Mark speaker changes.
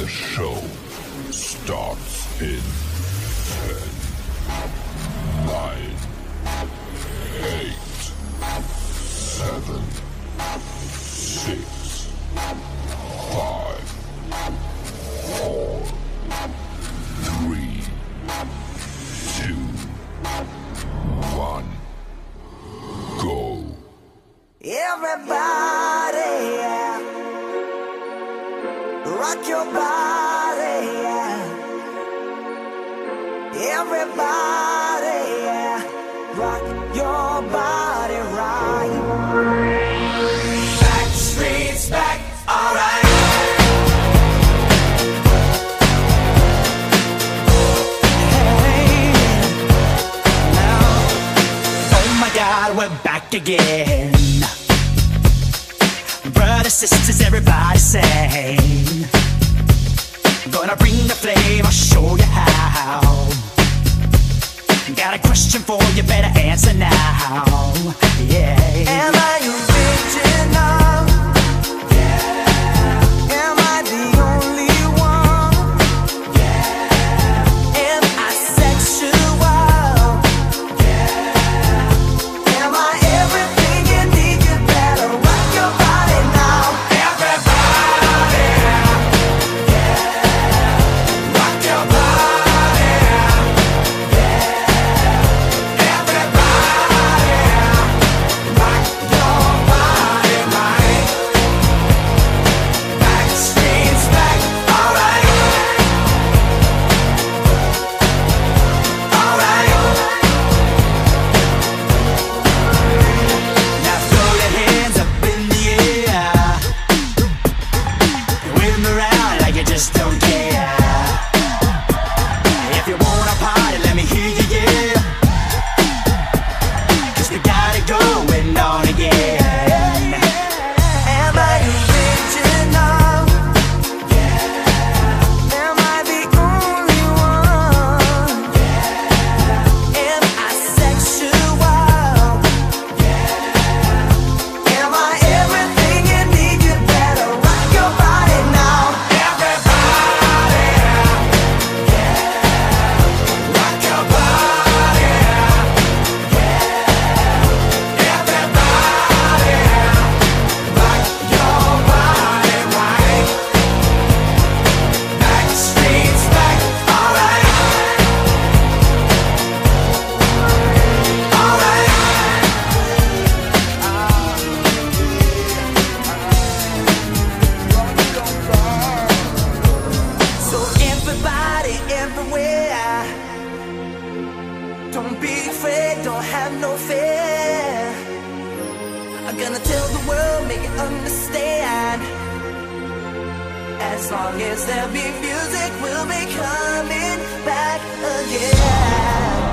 Speaker 1: The show starts in 10, 9, 8, 7, 6, 5, 4, 3, 2, 1, go.
Speaker 2: Everybody, yeah. Rock your body, yeah. Everybody, yeah. Rock your body right. Back streets back, alright. Hey, now, oh my God, we're back again. Brothers, sisters, everybody sing. Gonna bring the flame, I'll show you how. Got a question for you, better answer now. Yeah. Am I original? Yeah. Am I the only one? Yeah. Am I sexual? Yeah. Am I everything you need? You better rock your body now. Everybody, yeah. Rock your body, yeah. Everybody, rock your body right. Back streets back, alright. Alright. Now throw your hands up in the air. Wave them around like you just don't care. If you wanna party, let me hear you, yeah. 'Cause we got it going on again. Am I original? Yeah. Am I the only one? Yeah. Am I sexual? Yeah. Am I everything you need? You better rock your body now. Everybody, yeah. Rock your body, yeah. Everybody, rock your body right. Back streets back, alright. Alright. So everybody, everywhere, don't be afraid, don't have no fear. I'm gonna tell the world, make it understand. As long as there be music, we'll be coming back again.